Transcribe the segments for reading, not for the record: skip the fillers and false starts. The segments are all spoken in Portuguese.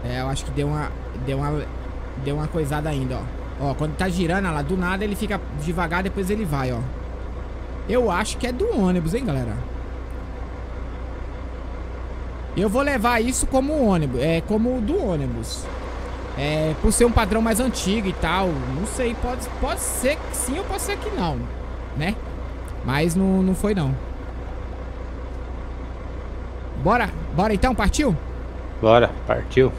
É, eu acho que deu uma coisada ainda, ó. Ó, quando tá girando, ó lá, do nada ele fica devagar, depois ele vai, ó. Eu acho que é do ônibus, hein, galera? Eu vou levar isso como ônibus, como do ônibus. É, por ser um padrão mais antigo e tal, não sei, pode ser que sim ou pode ser que não, né? Mas não foi não. Bora então, partiu? Bora, partiu.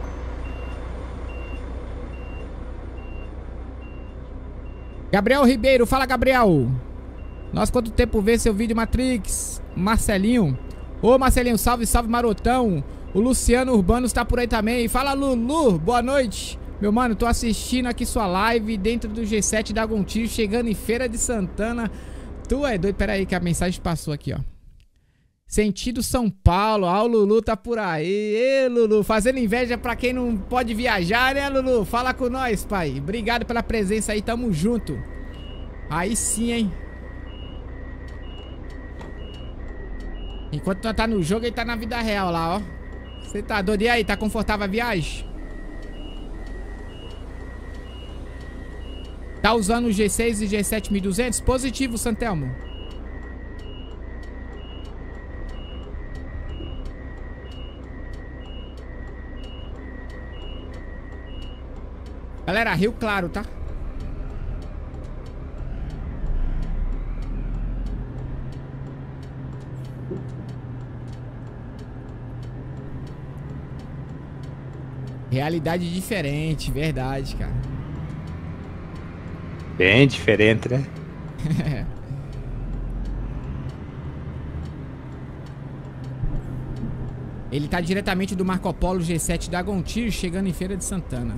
Gabriel Ribeiro, fala Gabriel. Nossa, quanto tempo ver seu vídeo, Matrix. Marcelinho. Ô Marcelinho, salve, salve Marotão. O Luciano Urbano está por aí também. Fala Lulu, boa noite. Meu mano, tô assistindo aqui sua live dentro do G7 da Gontijo, chegando em Feira de Santana. Tu é doido, pera aí que a mensagem passou aqui, ó. Sentido São Paulo, ó, o Lulu tá por aí. Ê, Lulu, fazendo inveja pra quem não pode viajar, né, Lulu? Fala com nós, pai. Obrigado pela presença aí, tamo junto. Aí sim, hein. Enquanto nós tá no jogo, ele tá na vida real lá, ó. Você tá doido? E aí, tá confortável a viagem? Tá usando o G6 e G7 1200? Positivo, Santelmo. Galera, Rio Claro, tá? Realidade diferente, verdade, cara. Bem diferente, né? Ele tá diretamente do Marco Polo G7 da Gontijo, chegando em Feira de Santana.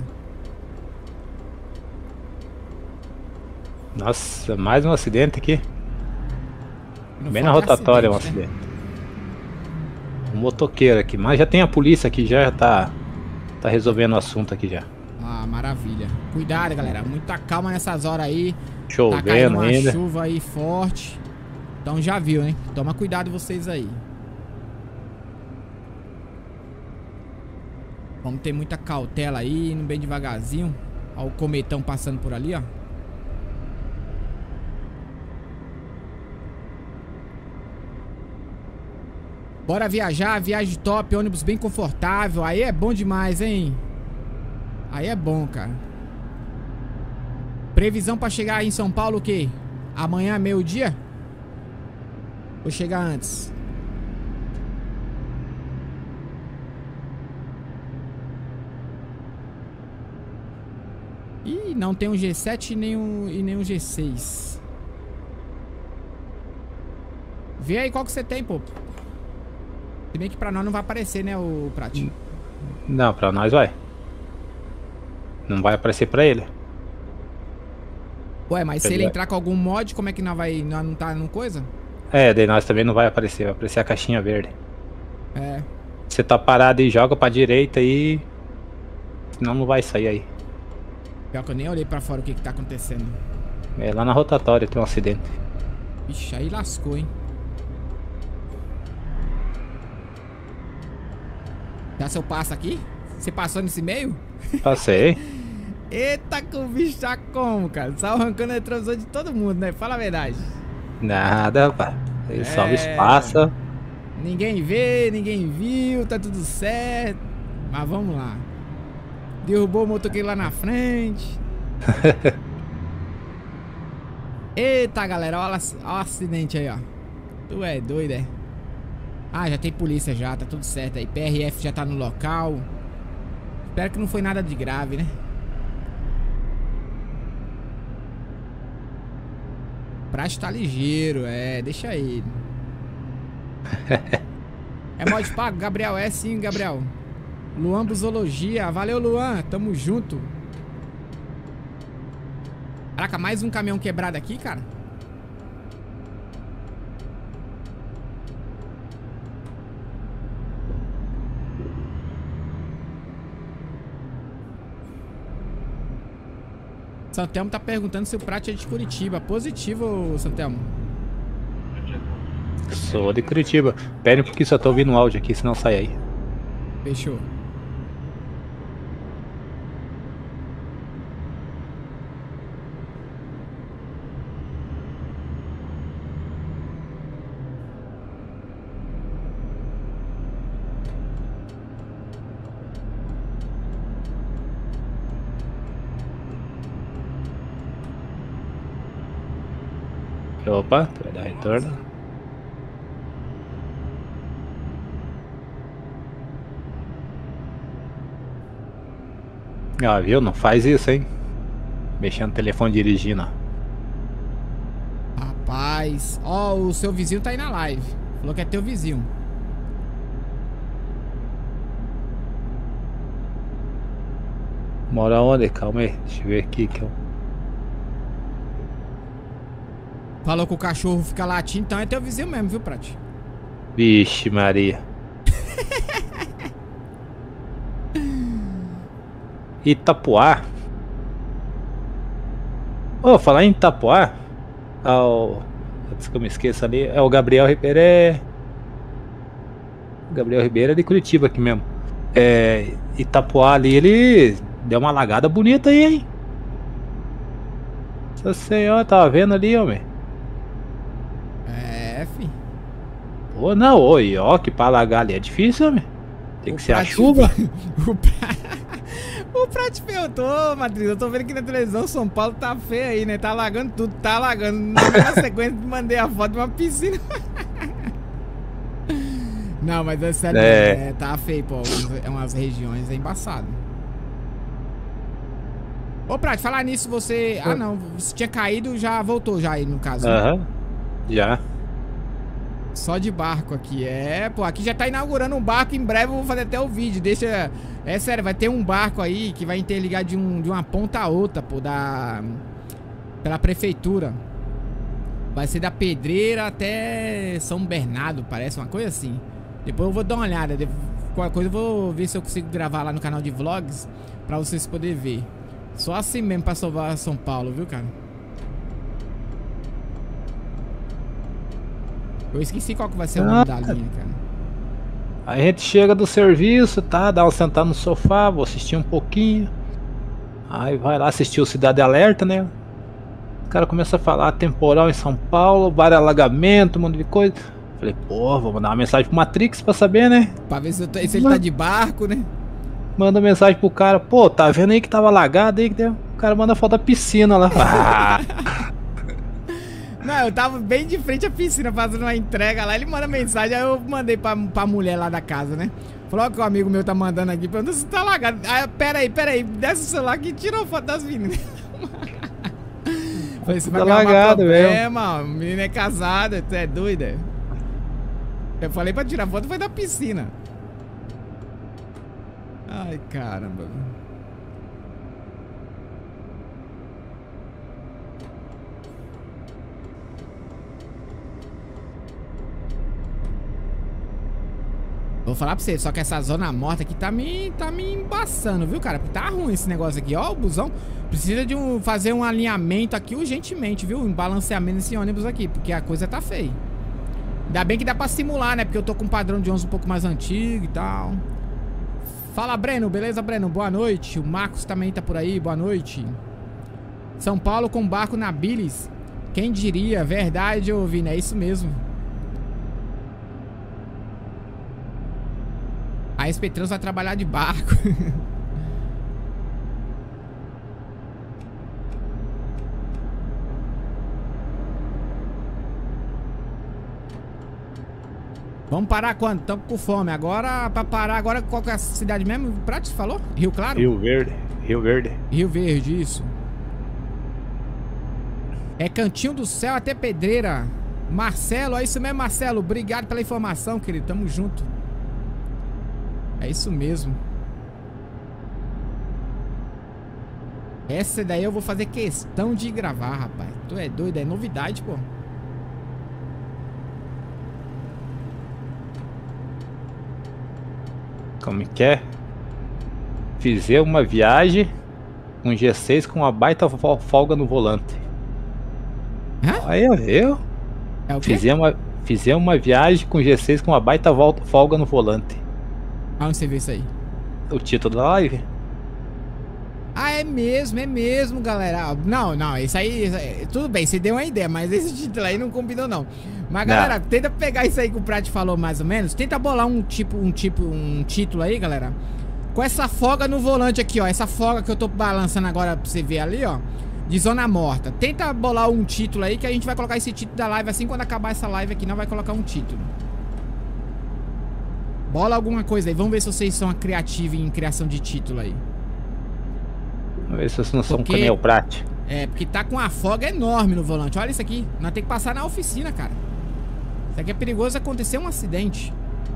Nossa, mais um acidente aqui. Não Bem na falta rotatória um acidente, né? acidente. Um motoqueiro aqui, mas já tem a polícia aqui, já tá resolvendo o assunto aqui já. Ah, maravilha. Cuidado, galera. Muita calma nessas horas aí. Tá caindo Chovendo uma ainda. chuva aí forte. Então já viu, hein? Toma cuidado vocês aí. Vamos ter muita cautela aí, indo bem devagarzinho. Ó o cometão passando por ali, ó. Bora viajar, viagem top, ônibus bem confortável. Aí é bom demais, hein? Aí é bom, cara. Previsão pra chegar aí em São Paulo o quê? Amanhã, meio-dia? Ou chegar antes? Ih, não tem um G7 e nem um G6. Vê aí qual que você tem, pô. Se bem que pra nós não vai aparecer, né, o Prat? Não, pra nós vai. Não vai aparecer pra ele. Ué, mas se ele entrar com algum mod, como é que nós vai... Nós não tá no coisa? É, daí nós também não vai aparecer a caixinha verde. É. Você tá parado e joga pra direita aí. Senão não vai sair aí. Pior que eu nem olhei pra fora o que tá acontecendo. É, lá na rotatória tem um acidente. Ixi, aí lascou, hein? Já seu passo aqui? Você passou nesse meio? Passei. Eita, que o bicho tá como, cara? Só arrancando a retrovisor de todo mundo, né? Fala a verdade. Nada, rapaz. Ele só espaça. Ninguém vê, ninguém viu, tá tudo certo. Mas vamos lá. Derrubou o motoqueiro lá na frente. Eita, galera, olha o acidente aí, ó. Tu é doido, é? Ah, já tem polícia já, tá tudo certo aí. PRF já tá no local. Espero que não foi nada de grave, né? Praxe tá ligeiro, deixa aí. É mod pago, Gabriel? É sim, Gabriel. Luan Busologia, valeu Luan, tamo junto. Caraca, mais um caminhão quebrado aqui, cara. Santelmo tá perguntando se o Prat é de Curitiba. Positivo, Santelmo. Sou de Curitiba. Pera um pouquinho, só tô ouvindo um áudio aqui, senão sai aí. Fechou. Opa, tu vai dar retorno. Ah, viu? Não faz isso, hein? Mexendo no telefone dirigindo. Rapaz, ó, o seu vizinho tá aí na live. Falou que é teu vizinho. Mora onde? Calma aí, deixa eu ver aqui que eu... Falou que o cachorro fica latindo, então é teu vizinho mesmo, viu, Prati? Vixe Maria. Itapuá. Ô, falar em Itapuá, antes que eu me esqueça ali, é o Gabriel Ribeiro. O Gabriel Ribeiro é de Curitiba aqui mesmo. Itapuá ali, ele deu uma alagada bonita aí, hein? Nossa senhora, tava vendo ali, homem. Fi. Pô, não, oi, ó, que pra alagar ali é difícil, homem. Tem que ser a chuva. O Prati perguntou, Matriz, eu tô vendo que na televisão São Paulo tá feio aí, né? Tá alagando tudo, tá alagando. Na sequência mandei a foto de uma piscina. Não, mas é sério, tá feio, pô. É umas regiões, é embaçado. Ô, Prati, falar nisso, você... Ah, não, você tinha caído, já voltou já aí, no caso. Aham, já. Só de barco aqui, pô, aqui já tá inaugurando um barco, em breve eu vou fazer até o vídeo, deixa... É sério, vai ter um barco aí que vai interligar de uma ponta a outra, pô, pela prefeitura. Vai ser da Pedreira até São Bernardo, parece, uma coisa assim. Depois eu vou dar uma olhada, qualquer coisa eu vou ver se eu consigo gravar lá no canal de vlogs, pra vocês poderem ver. Só assim mesmo pra salvar São Paulo, viu, cara? Eu esqueci qual que vai ser o nome da linha, cara. A gente chega do serviço, tá? Dá uma sentada no sofá, vou assistir um pouquinho. Aí vai lá assistir o Cidade Alerta, né? O cara começa a falar temporal em São Paulo, vários alagamentos, um monte de coisa. Falei, pô, vou mandar uma mensagem pro Matrix pra saber, né? Pra ver se ele tá de barco, né? Manda mensagem pro cara, pô, tá vendo aí que tava alagado aí? O cara manda foto da piscina lá. Não, eu tava bem de frente à piscina fazendo uma entrega lá, ele manda mensagem, aí eu mandei pra mulher lá da casa, né? Falou que o amigo meu tá mandando aqui, perguntando se tá alagado. Aí, peraí, desce o celular aqui e tirou foto das meninas. Falei, você vai alagado, velho. A menina é casada, tu é doida? Eu falei pra tirar foto, foi da piscina. Ai, caramba. Vou falar pra você, só que essa zona morta aqui tá me embaçando, viu, cara? Porque tá ruim esse negócio aqui, ó, o busão. Precisa de fazer um alinhamento aqui urgentemente, viu? Um balanceamento nesse ônibus aqui, porque a coisa tá feia. Ainda bem que dá pra simular, né? Porque eu tô com um padrão de ônibus um pouco mais antigo e tal. Fala, Breno, beleza, Breno? Boa noite. O Marcos também tá por aí, boa noite. São Paulo com barco na Bilis. Quem diria? Verdade, ô Vini, é isso mesmo. A SP Trans vai trabalhar de barco. Vamos parar quando? Estamos com fome. Agora, pra parar, agora qual que é a cidade mesmo? Prato, você falou? Rio Claro? Rio Verde. Rio Verde, isso. É Cantinho do Céu até Pedreira. Marcelo, é isso mesmo, Marcelo. Obrigado pela informação, querido. Tamo junto. É isso mesmo. Essa daí eu vou fazer questão de gravar, rapaz. Tu é doido, é novidade, pô. Como que é? Fizer uma viagem com G6 com uma baita folga no volante. Hã? Aí eu. É o quê? Fizer uma viagem com G6 com uma baita folga no volante. Aonde você vê isso aí? O título da live. Ah, é mesmo, galera. Não, isso aí, tudo bem, você deu uma ideia, mas esse título aí não combinou, não. Mas, galera, tenta pegar isso aí que o Prati falou mais ou menos. Tenta bolar um título aí, galera. Com essa folga no volante aqui, ó. Essa folga que eu tô balançando agora pra você ver ali, ó. de Zona Morta. Tenta bolar um título aí, que a gente vai colocar esse título da live. Assim, quando acabar essa live aqui, não vai colocar um título. Bola alguma coisa aí. Vamos ver se vocês são criativos em criação de título aí. Vamos ver se vocês não são Canel Prat. É, porque tá com uma folga enorme no volante. Olha isso aqui. Nós temos que passar na oficina, cara. Isso aqui é perigoso acontecer um acidente.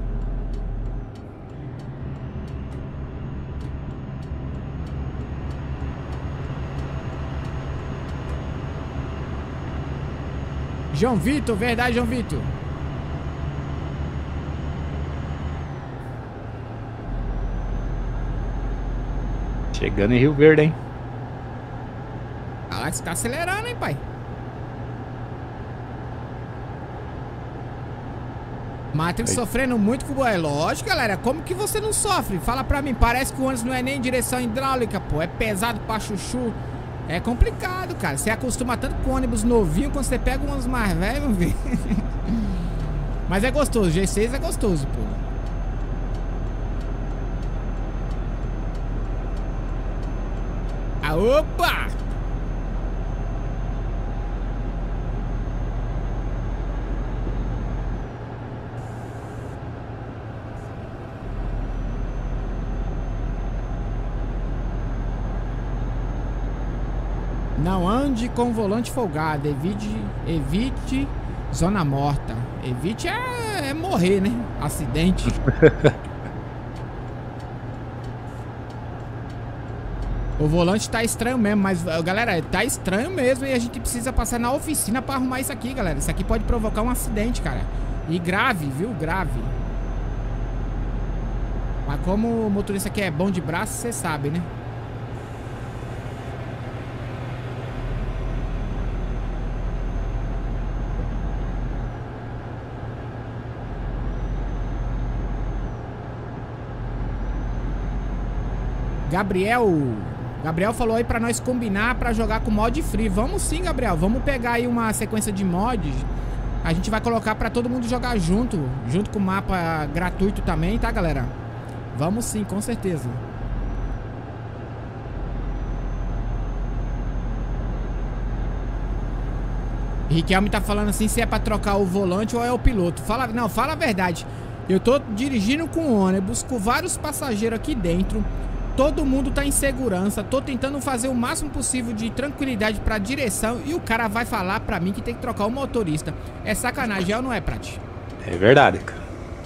João Vitor, verdade, João Vitor. Chegando em Rio Verde, hein? Ah, você tá acelerando, hein, pai? Matrix sofrendo muito com o... É lógico, galera. Como que você não sofre? Fala pra mim. Parece que o ônibus não é nem direção hidráulica, pô. É pesado pra chuchu. É complicado, cara. Você acostuma tanto com ônibus novinho, quando você pega um ônibus mais velho, meu filho. Mas é gostoso. G6 é gostoso, pô. Ah, opa! Não ande com volante folgado. Evite zona morta. Evite é morrer, né? Acidente. O volante tá estranho mesmo, mas, galera, tá estranho mesmo e a gente precisa passar na oficina pra arrumar isso aqui, galera. Isso aqui pode provocar um acidente, cara. E grave, viu? Grave. Mas como o motorista aqui é bom de braço, você sabe, né? Gabriel falou aí pra nós combinar pra jogar com mod free. Vamos sim, Gabriel. Vamos pegar aí uma sequência de mods. A gente vai colocar pra todo mundo jogar junto com o mapa gratuito também, tá, galera? Vamos sim, com certeza. Riquelme tá falando assim se é pra trocar o volante ou é o piloto. Não, fala a verdade. Eu tô dirigindo com ônibus, com vários passageiros aqui dentro. Todo mundo tá em segurança. Tô tentando fazer o máximo possível de tranquilidade pra direção. E o cara vai falar pra mim que tem que trocar o motorista. É sacanagem, ou não é, Prat? É verdade, cara.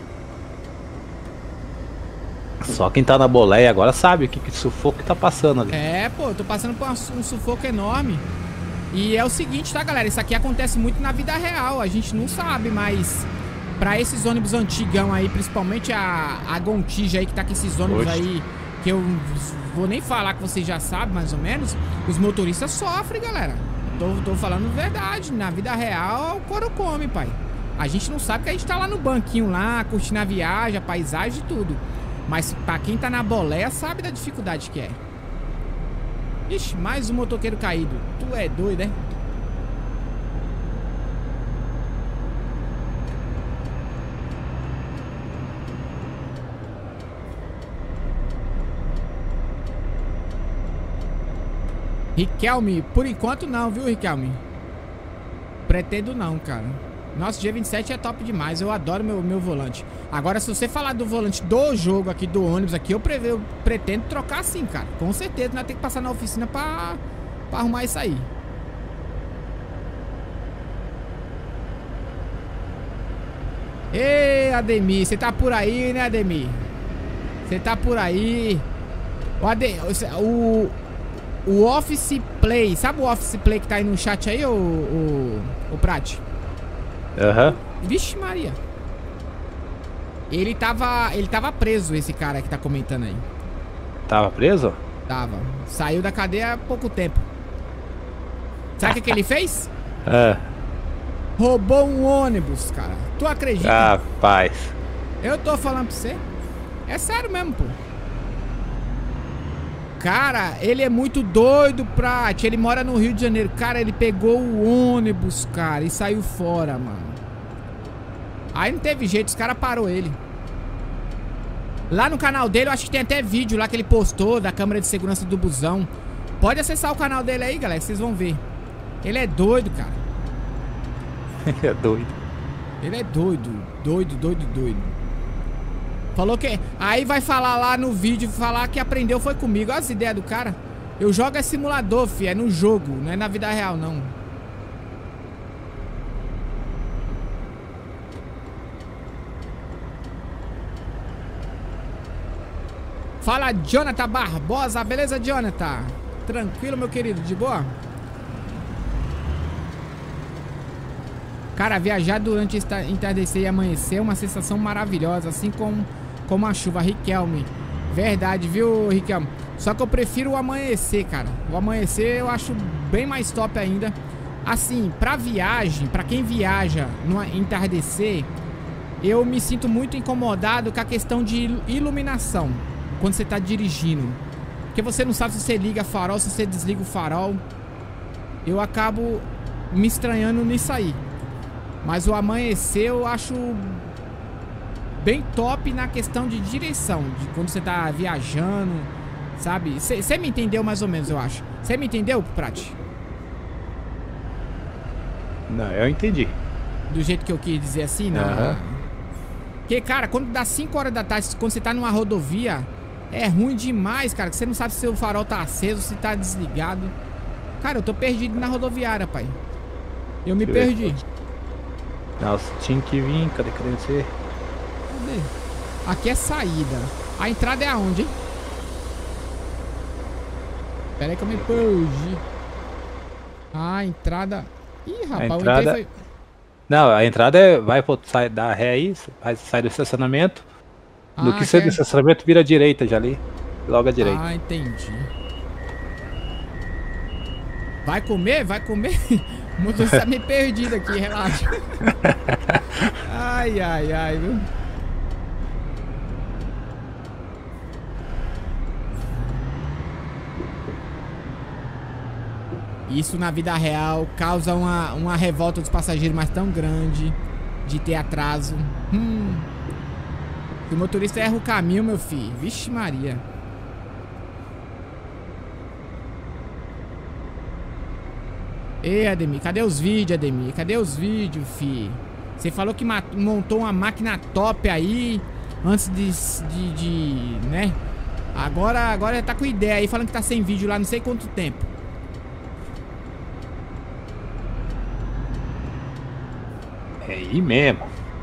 Só quem tá na boleia agora sabe o que sufoco que tá passando ali. É, pô, eu tô passando por um sufoco enorme. E é o seguinte, tá, galera? Isso aqui acontece muito na vida real. A gente não sabe, mas... Pra esses ônibus antigão aí, principalmente a Gontija aí, que tá com esses ônibus aí... Que eu vou nem falar, que vocês já sabem mais ou menos. Os motoristas sofrem, galera. Tô falando verdade. Na vida real, o couro come, pai. A gente não sabe que a gente tá lá no banquinho lá, curtindo a viagem, a paisagem e tudo. Mas pra quem tá na boleia, sabe da dificuldade que é. Ixi, mais um motoqueiro caído. Tu é doido, né? Riquelme, por enquanto não, viu, Riquelme? Pretendo não, cara. Nossa, G27 é top demais. Eu adoro meu volante. Agora, se você falar do volante do jogo aqui, do ônibus aqui, eu pretendo trocar sim, cara. Com certeza, nós temos que passar na oficina pra arrumar isso aí. Ei, Ademir, você tá por aí, né, Ademir? Você tá por aí. O Office Play, sabe o Office Play que tá aí no chat aí, o Prat? Aham. Vixe Maria. Ele tava preso, esse cara que tá comentando aí. Tava preso? Tava. Saiu da cadeia há pouco tempo. Sabe o que ele fez? Roubou um ônibus, cara. Tu acredita? Rapaz. Eu tô falando pra você. É sério mesmo, pô. Cara, ele é muito doido, Prat. Ele mora no Rio de Janeiro. Cara, ele pegou o ônibus, cara, e saiu fora, mano. Aí não teve jeito, os caras parou ele. Lá no canal dele, eu acho que tem até vídeo lá que ele postou da câmera de segurança do busão. Pode acessar o canal dele aí, galera, vocês vão ver. Ele é doido, cara. É doido. Ele é doido. Doido. Falou que... Aí vai falar lá no vídeo, falar que aprendeu foi comigo. Olha as ideias do cara. Eu jogo é simulador, fi, é no jogo, não é na vida real, não. Fala, Jonathan Barbosa. Beleza, Jonathan? Tranquilo, meu querido? De boa? Cara, viajar durante entardecer e amanhecer é uma sensação maravilhosa, assim como a chuva. Riquelme. Verdade, viu, Riquelme? Só que eu prefiro o amanhecer, cara. O amanhecer eu acho bem mais top ainda. Assim, pra viagem, pra quem viaja no entardecer, eu me sinto muito incomodado com a questão de iluminação quando você tá dirigindo. Porque você não sabe se você liga farol, se você desliga o farol. Eu acabo me estranhando nisso aí. Mas o amanhecer eu acho bem top na questão de direção, de quando você tá viajando, sabe? Você me entendeu mais ou menos, eu acho. Você me entendeu, Prat? Não, eu entendi. Do jeito que eu quis dizer assim, não? Porque, cara, quando dá 5 horas da tarde, quando você tá numa rodovia, é ruim demais, cara. Que você não sabe se o farol tá aceso, se tá desligado. Cara, eu tô perdido na rodoviária, pai. Eu me perdi. Nossa, tinha que vir, cadê você? Cadê? Aqui é saída. A entrada é aonde, hein? Pera aí que eu me perdi. A entrada... Ih, rapaz, a entrada... eu entrei foi... Não, a entrada é... Vai sair da ré aí, vai sair do estacionamento. No que sair do estacionamento, vira à direita já ali. Logo à direita. Ah, entendi. Vai comer? Vai comer? O motorista tá meio perdido aqui, relaxa. Ai, viu? Isso na vida real causa uma revolta dos passageiros, mas tão grande de ter atraso. Se o motorista erra o caminho, meu filho, vixe Maria. Ei, Ademir, cadê os vídeos, Ademir? Cadê os vídeos, fi? Você falou que montou uma máquina top aí antes de né? Agora tá com ideia aí, falando que tá sem vídeo lá não sei quanto tempo. É aí mesmo.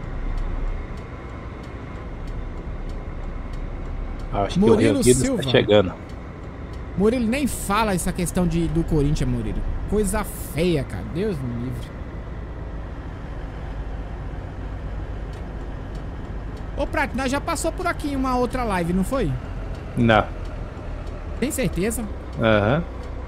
Acho que Murilo o Rio Silva está chegando. Murilo nem fala essa questão do Corinthians, Murilo. Coisa feia, cara. Deus me livre. Ô, Prato, nós já passou por aqui em uma outra live, não foi? Não. Tem certeza? Aham.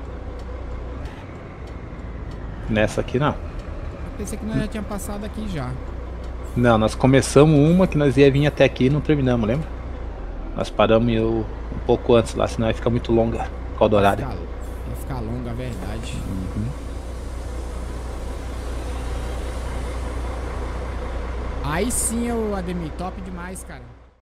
Nessa aqui não. Eu pensei que nós já tínhamos passado aqui já. Não, nós começamos uma que nós ia vir até aqui e não terminamos, lembra? Nós paramos um pouco antes lá, senão vai ficar muito longa por causa do horário. Vai ficar longa, a verdade. Aí sim, Ademir, top demais, cara.